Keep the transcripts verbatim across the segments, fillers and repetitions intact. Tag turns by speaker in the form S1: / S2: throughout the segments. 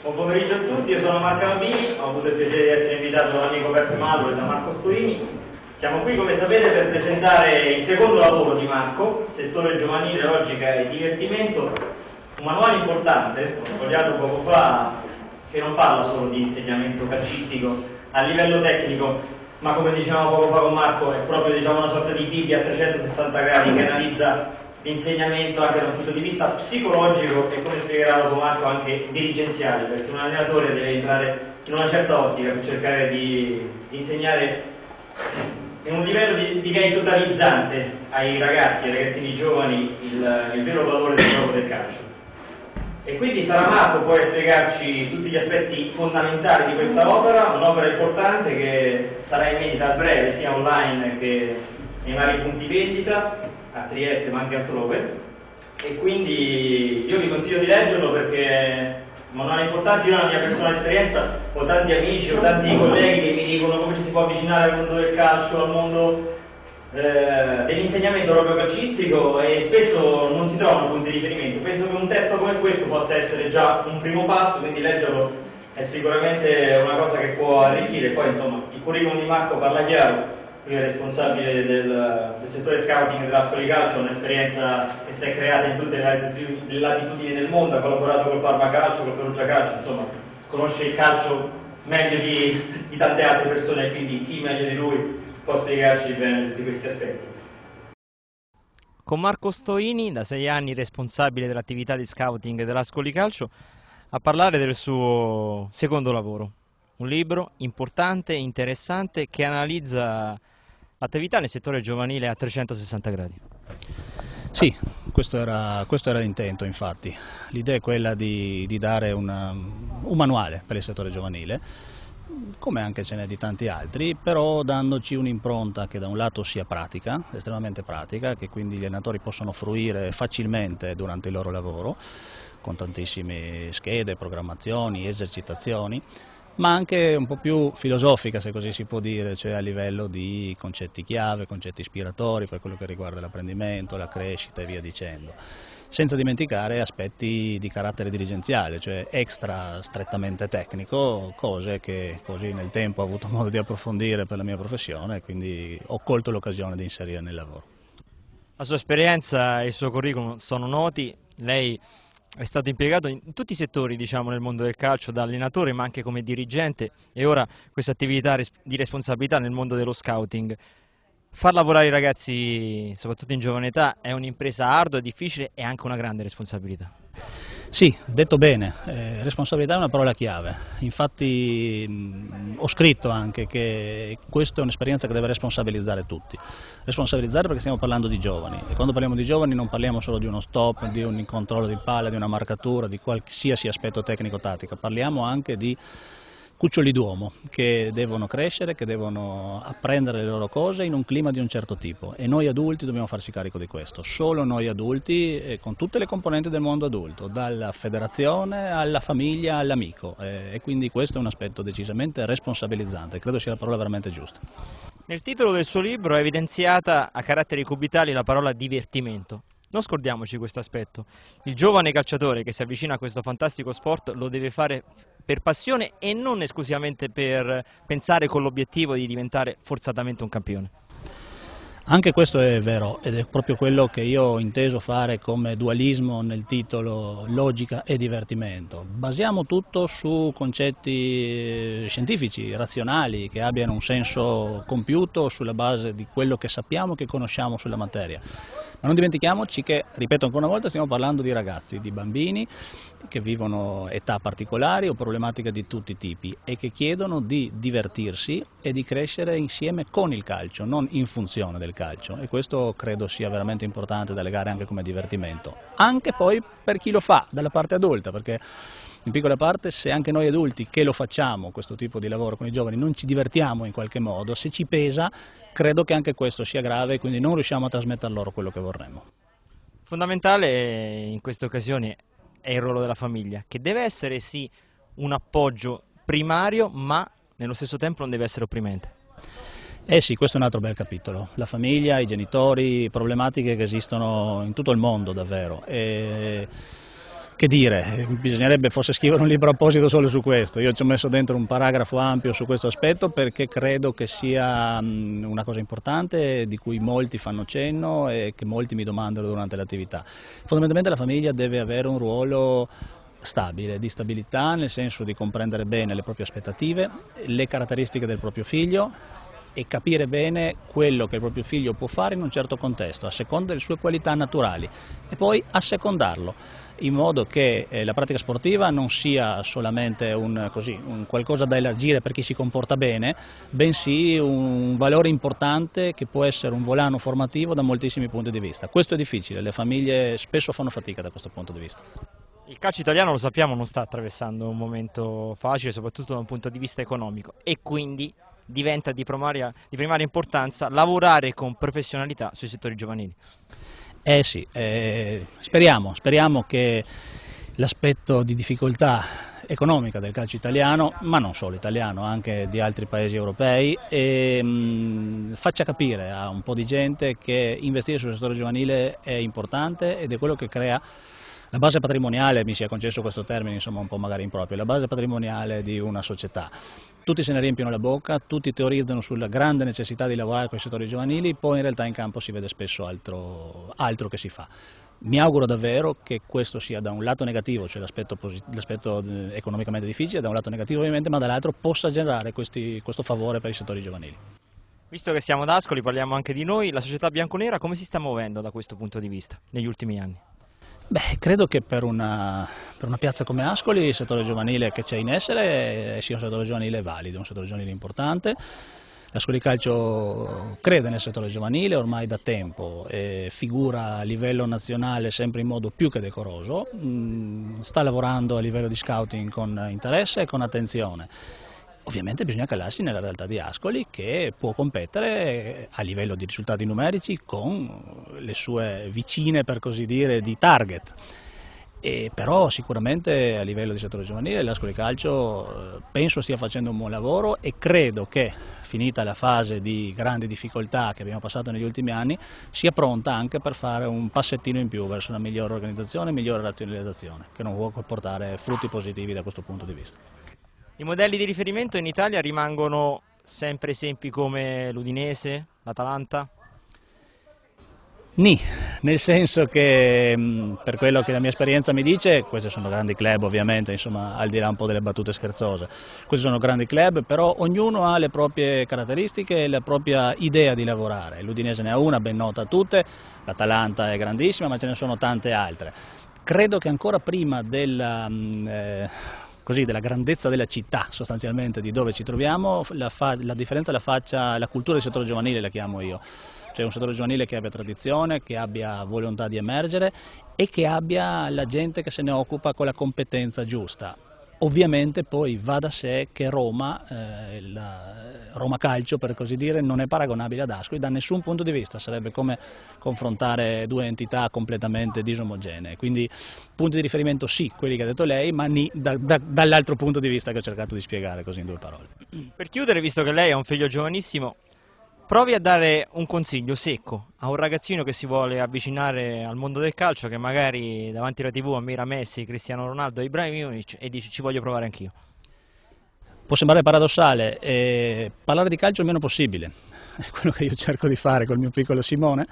S1: Buon pomeriggio a tutti, io sono Marco Mabini, ho avuto il piacere di essere invitato dall'amico Peppe Mallo e da Marco Stoini. Siamo qui, come sapete, per presentare il secondo lavoro di Marco, settore giovanile, logica e divertimento, un manuale importante, ho sfogliato poco fa, che non parla solo di insegnamento calcistico a livello tecnico, ma come dicevamo poco fa con Marco è proprio, diciamo, una sorta di Bibbia a trecentosessanta gradi che analizza l'insegnamento anche da un punto di vista psicologico e, come spiegherà dopo Marco, anche dirigenziale, perché un allenatore deve entrare in una certa ottica per cercare di, di insegnare in un livello di, direi totalizzante ai ragazzi, ai ragazzini giovani il, il vero valore del gioco del calcio. E quindi sarà Marco poi a spiegarci tutti gli aspetti fondamentali di questa opera, un'opera importante che sarà in vendita a breve sia online che nei vari punti vendita a Trieste ma anche altrove, e quindi io vi consiglio di leggerlo perché è un manuale importante. Io nella mia personale esperienza ho tanti amici, ho tanti colleghi che mi dicono come ci si può avvicinare al mondo del calcio, al mondo eh, dell'insegnamento proprio calcistico, e spesso non si trovano punti di riferimento. Penso che un testo come questo possa essere già un primo passo, quindi leggerlo è sicuramente una cosa che può arricchire. Poi insomma il curriculum di Marco parla chiaro. Lui è responsabile del, del settore scouting dell'Ascoli Calcio, un'esperienza che si è creata in tutte le latitudini, le latitudini del mondo, ha collaborato col Parma Calcio, col Perugia Calcio, insomma conosce il calcio meglio di, di tante altre persone, quindi chi meglio di lui può spiegarci bene tutti questi aspetti.
S2: Con Marco Stoini, da sei anni responsabile dell'attività di scouting dell'Ascoli Calcio, a parlare del suo secondo lavoro, un libro importante e interessante che analizza l'attività nel settore giovanile a trecentosessanta gradi.
S3: Sì, questo era, questo era l'intento, infatti. L'idea è quella di, di dare una, un manuale per il settore giovanile, come anche ce n'è di tanti altri, però dandoci un'impronta che da un lato sia pratica, estremamente pratica, che quindi gli allenatori possono fruire facilmente durante il loro lavoro, con tantissime schede, programmazioni, esercitazioni, ma anche un po' più filosofica, se così si può dire, cioè a livello di concetti chiave, concetti ispiratori per quello che riguarda l'apprendimento, la crescita e via dicendo. Senza dimenticare aspetti di carattere dirigenziale, cioè extra strettamente tecnico, cose che così nel tempo ho avuto modo di approfondire per la mia professione e quindi ho colto l'occasione di inserire nel lavoro.
S2: La sua esperienza e il suo curriculum sono noti, lei è stato impiegato in tutti i settori, diciamo, nel mondo del calcio, da allenatore ma anche come dirigente, e ora questa attività di responsabilità nel mondo dello scouting. Far lavorare i ragazzi, soprattutto in giovane età, è un'impresa ardua, difficile e anche una grande responsabilità.
S3: Sì, detto bene, eh, responsabilità è una parola chiave. Infatti mh, ho scritto anche che questa è un'esperienza che deve responsabilizzare tutti. Responsabilizzare perché stiamo parlando di giovani, e quando parliamo di giovani non parliamo solo di uno stop, di un controllo di palla, di una marcatura, di qualsiasi aspetto tecnico-tattico, parliamo anche di cuccioli d'uomo che devono crescere, che devono apprendere le loro cose in un clima di un certo tipo, e noi adulti dobbiamo farci carico di questo, solo noi adulti, e con tutte le componenti del mondo adulto, dalla federazione alla famiglia all'amico, e quindi questo è un aspetto decisamente responsabilizzante, credo sia la parola veramente giusta.
S2: Nel titolo del suo libro è evidenziata a caratteri cubitali la parola divertimento. Non scordiamoci questo aspetto. Il giovane calciatore che si avvicina a questo fantastico sport lo deve fare per passione e non esclusivamente per pensare con l'obiettivo di diventare forzatamente un campione.
S3: Anche questo è vero, ed è proprio quello che io ho inteso fare come dualismo nel titolo logica e divertimento. Basiamo tutto su concetti scientifici, razionali, che abbiano un senso compiuto sulla base di quello che sappiamo, che conosciamo sulla materia. Ma non dimentichiamoci che, ripeto ancora una volta, stiamo parlando di ragazzi, di bambini che vivono età particolari o problematiche di tutti i tipi e che chiedono di divertirsi e di crescere insieme con il calcio, non in funzione del calcio, e questo credo sia veramente importante da legare anche come divertimento, anche poi per chi lo fa dalla parte adulta, perché in piccola parte se anche noi adulti che lo facciamo questo tipo di lavoro con i giovani non ci divertiamo in qualche modo, se ci pesa, credo che anche questo sia grave e quindi non riusciamo a trasmettere loro quello che vorremmo.
S2: Fondamentale in queste occasioni è il ruolo della famiglia, che deve essere sì un appoggio primario, ma nello stesso tempo non deve essere opprimente.
S3: Eh sì, questo è un altro bel capitolo. La famiglia, i genitori, problematiche che esistono in tutto il mondo davvero. E Che dire, bisognerebbe forse scrivere un libro apposito solo su questo. Io ci ho messo dentro un paragrafo ampio su questo aspetto perché credo che sia una cosa importante di cui molti fanno cenno e che molti mi domandano durante l'attività. Fondamentalmente la famiglia deve avere un ruolo stabile, di stabilità, nel senso di comprendere bene le proprie aspettative, le caratteristiche del proprio figlio e capire bene quello che il proprio figlio può fare in un certo contesto, a seconda delle sue qualità naturali, e poi assecondarlo, in modo che eh, la pratica sportiva non sia solamente un, così, un qualcosa da elargire per chi si comporta bene, bensì un valore importante che può essere un volano formativo da moltissimi punti di vista. Questo è difficile, le famiglie spesso fanno fatica da questo punto di vista.
S2: Il calcio italiano, lo sappiamo, non sta attraversando un momento facile, soprattutto da un punto di vista economico, e quindi diventa di primaria, di primaria importanza lavorare con professionalità sui settori giovanili.
S3: Eh sì, eh, speriamo, speriamo che l'aspetto di difficoltà economica del calcio italiano, ma non solo italiano, anche di altri paesi europei, e, mh, faccia capire a un po' di gente che investire sul settore giovanile è importante ed è quello che crea la base patrimoniale, mi sia concesso questo termine, insomma un po' magari improprio, la base patrimoniale di una società. Tutti se ne riempiono la bocca, tutti teorizzano sulla grande necessità di lavorare con i settori giovanili, poi in realtà in campo si vede spesso altro, altro che si fa. Mi auguro davvero che questo sia da un lato negativo, cioè l'aspetto, l'aspetto economicamente difficile, da un lato negativo ovviamente, ma dall'altro possa generare questi, questo favore per i settori giovanili.
S2: Visto che siamo ad Ascoli, parliamo anche di noi, la società bianconera come si sta muovendo da questo punto di vista negli ultimi anni?
S3: Beh, credo che per una, per una piazza come Ascoli il settore giovanile che c'è in essere sia un settore giovanile valido, un settore giovanile importante. L'Ascoli Calcio crede nel settore giovanile ormai da tempo e figura a livello nazionale sempre in modo più che decoroso, sta lavorando a livello di scouting con interesse e con attenzione. Ovviamente bisogna calarsi nella realtà di Ascoli che può competere a livello di risultati numerici con le sue vicine, per così dire, di target. E però sicuramente a livello di settore giovanile l'Ascoli Calcio penso stia facendo un buon lavoro e credo che, finita la fase di grandi difficoltà che abbiamo passato negli ultimi anni, sia pronta anche per fare un passettino in più verso una migliore organizzazione e migliore razionalizzazione, che non può portare frutti positivi da questo punto di vista.
S2: I modelli di riferimento in Italia rimangono sempre esempi come l'Udinese, l'Atalanta?
S3: Nì, nel senso che per quello che la mia esperienza mi dice, questi sono grandi club ovviamente, insomma, al di là un po' delle battute scherzose, questi sono grandi club, però ognuno ha le proprie caratteristiche e la propria idea di lavorare. L'Udinese ne ha una ben nota a tutte, l'Atalanta è grandissima, ma ce ne sono tante altre. Credo che ancora prima della... Eh, così, della grandezza della città sostanzialmente di dove ci troviamo, la, fa, la differenza la faccia la cultura del settore giovanile, la chiamo io, cioè un settore giovanile che abbia tradizione, che abbia volontà di emergere e che abbia la gente che se ne occupa con la competenza giusta. Ovviamente poi va da sé che Roma, eh, la Roma Calcio per così dire, non è paragonabile ad Ascoli da nessun punto di vista, sarebbe come confrontare due entità completamente disomogenee, quindi punti di riferimento sì, quelli che ha detto lei, ma ni, da, da, dall'altro punto di vista che ho cercato di spiegare così in due parole.
S2: Per chiudere, visto che lei ha un figlio giovanissimo, provi a dare un consiglio secco a un ragazzino che si vuole avvicinare al mondo del calcio, che magari davanti alla tivù ammira Messi, Cristiano Ronaldo, Ibrahimovic e dice ci voglio provare anch'io.
S3: Può sembrare paradossale, eh, parlare di calcio il meno possibile, è quello che io cerco di fare col mio piccolo Simone,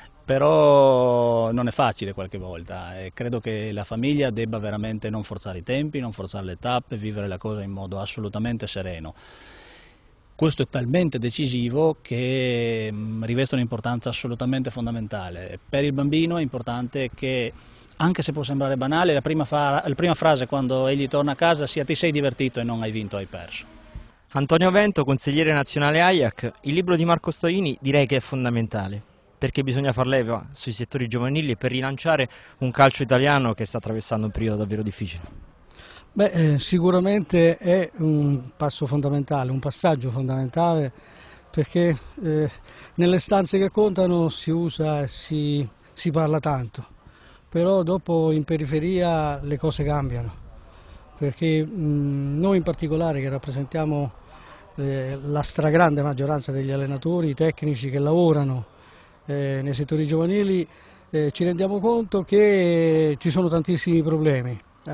S3: però non è facile qualche volta e credo che la famiglia debba veramente non forzare i tempi, non forzare le tappe, vivere la cosa in modo assolutamente sereno. Questo è talmente decisivo che riveste un'importanza assolutamente fondamentale. Per il bambino è importante che, anche se può sembrare banale, la prima, fa la prima frase quando egli torna a casa sia ti sei divertito e non hai vinto, hai perso.
S2: Antonio Vento, consigliere nazionale Ajax, il libro di Marco Stoini direi che è fondamentale, perché bisogna far leva sui settori giovanili per rilanciare un calcio italiano che sta attraversando un periodo davvero difficile.
S4: Beh, eh, sicuramente è un passo fondamentale, un passaggio fondamentale, perché eh, nelle stanze che contano si usa e si, si parla tanto, però dopo in periferia le cose cambiano, perché mh, noi in particolare che rappresentiamo eh, la stragrande maggioranza degli allenatori, i tecnici che lavorano eh, nei settori giovanili, eh, ci rendiamo conto che ci sono tantissimi problemi, eh,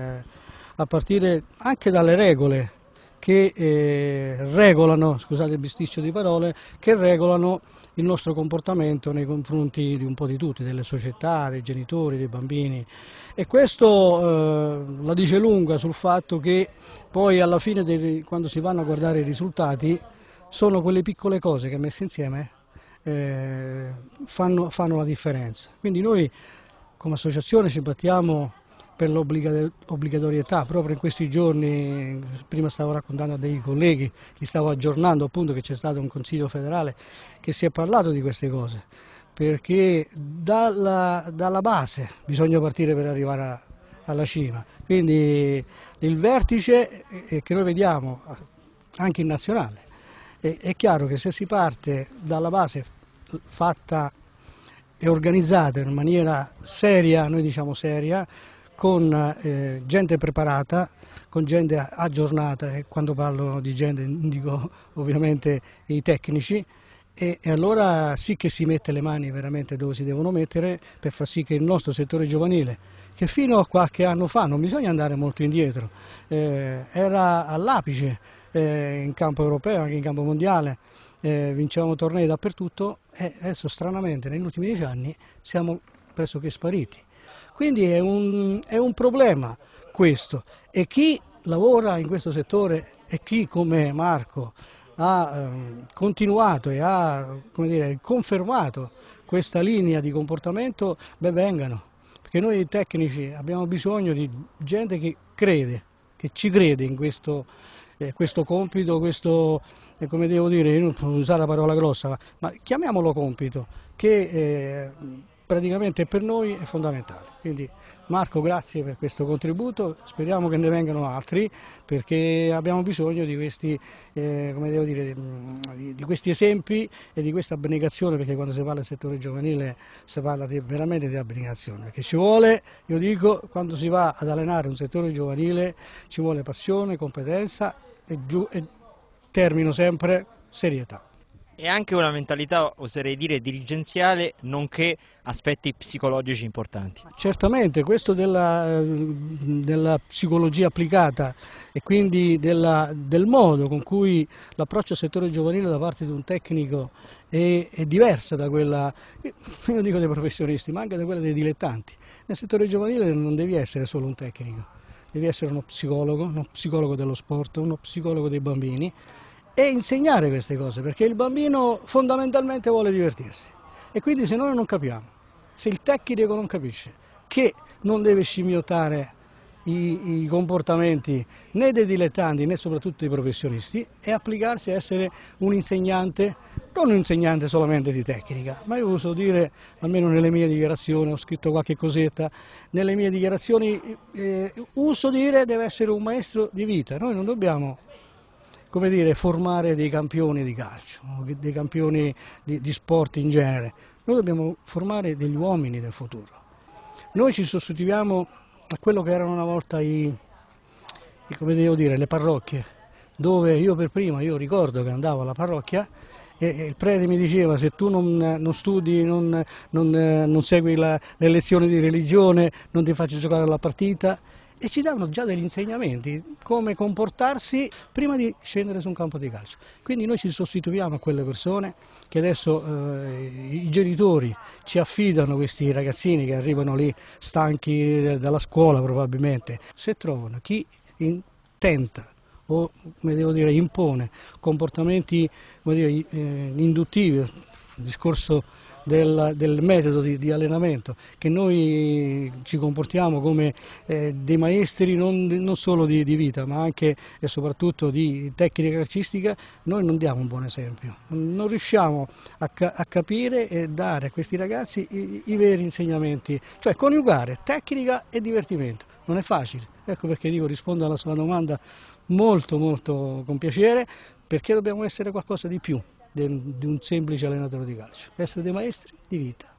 S4: a partire anche dalle regole che eh, regolano, scusate il bisticcio di parole, che regolano il nostro comportamento nei confronti di un po' di tutti, delle società, dei genitori, dei bambini, e questo eh, la dice lunga sul fatto che poi alla fine, dei, quando si vanno a guardare i risultati, sono quelle piccole cose che messe insieme eh, fanno, fanno la differenza. Quindi noi come associazione ci battiamo per l'obbligatorietà. Proprio in questi giorni, prima stavo raccontando a dei colleghi, li stavo aggiornando appunto che c'è stato un Consiglio federale che si è parlato di queste cose, perché dalla, dalla base bisogna partire per arrivare a, alla cima. Quindi il vertice eh, che noi vediamo anche in nazionale, è, è chiaro che se si parte dalla base fatta e organizzata in maniera seria, noi diciamo seria, con eh, gente preparata, con gente aggiornata, e quando parlo di gente dico ovviamente i tecnici, e, e allora sì che si mette le mani veramente dove si devono mettere per far sì che il nostro settore giovanile, che fino a qualche anno fa, non bisogna andare molto indietro, eh, era all'apice eh, in campo europeo, anche in campo mondiale, eh, vincevamo tornei dappertutto, e adesso stranamente negli ultimi dieci anni siamo pressoché spariti. Quindi è un, è un problema questo, e chi lavora in questo settore e chi come Marco ha eh, continuato e ha, come dire, confermato questa linea di comportamento, ben vengano, perché noi tecnici abbiamo bisogno di gente che crede, che ci crede in questo, eh, questo compito, questo, eh, come devo dire, io non posso usare la parola grossa, ma, ma chiamiamolo compito, che eh, praticamente per noi è fondamentale. Quindi Marco, grazie per questo contributo, speriamo che ne vengano altri, perché abbiamo bisogno di questi, eh, come devo dire, di, di questi esempi e di questa abnegazione, perché quando si parla del settore giovanile si parla di, veramente di abnegazione, perché ci vuole, io dico, quando si va ad allenare un settore giovanile ci vuole passione, competenza e, giù, e termino sempre, serietà.
S2: E anche una mentalità, oserei dire, dirigenziale, nonché aspetti psicologici importanti.
S4: Certamente, questo della, della psicologia applicata e quindi della, del modo con cui l'approccio al settore giovanile da parte di un tecnico è, è diversa da quella, io dico dei professionisti, ma anche da quella dei dilettanti. Nel settore giovanile non devi essere solo un tecnico, devi essere uno psicologo, uno psicologo dello sport, uno psicologo dei bambini, e insegnare queste cose, perché il bambino fondamentalmente vuole divertirsi, e quindi se noi non capiamo, se il tecnico non capisce che non deve scimmiottare i, i comportamenti né dei dilettanti né soprattutto dei professionisti, e applicarsi a essere un insegnante, non un insegnante solamente di tecnica, ma io uso dire, almeno nelle mie dichiarazioni, ho scritto qualche cosetta, nelle mie dichiarazioni eh, uso dire deve essere un maestro di vita. Noi non dobbiamo, come dire, formare dei campioni di calcio, dei campioni di, di sport in genere. Noi dobbiamo formare degli uomini del futuro. Noi ci sostituiamo a quello che erano una volta i, i, come devo dire, le parrocchie, dove io per prima, io ricordo che andavo alla parrocchia e, e il prete mi diceva: se tu non, non studi, non, non, non segui la, le lezioni di religione, non ti faccio giocare alla partita. E ci davano già degli insegnamenti, come comportarsi prima di scendere su un campo di calcio. Quindi noi ci sostituiamo a quelle persone che adesso eh, i genitori ci affidano, questi ragazzini che arrivano lì stanchi dalla scuola probabilmente. Se trovano chi intenta o, come devo dire, impone comportamenti, come dire, eh, induttivi, il discorso Del, del metodo di, di allenamento, che noi ci comportiamo come eh, dei maestri non, non solo di, di vita ma anche e soprattutto di tecnica calcistica, noi non diamo un buon esempio, non riusciamo a, a capire e dare a questi ragazzi i, i veri insegnamenti, cioè coniugare tecnica e divertimento. Non è facile, ecco perché dico, rispondo alla sua domanda molto molto con piacere, perché dobbiamo essere qualcosa di più di un semplice allenatore di calcio, essere dei maestri di vita.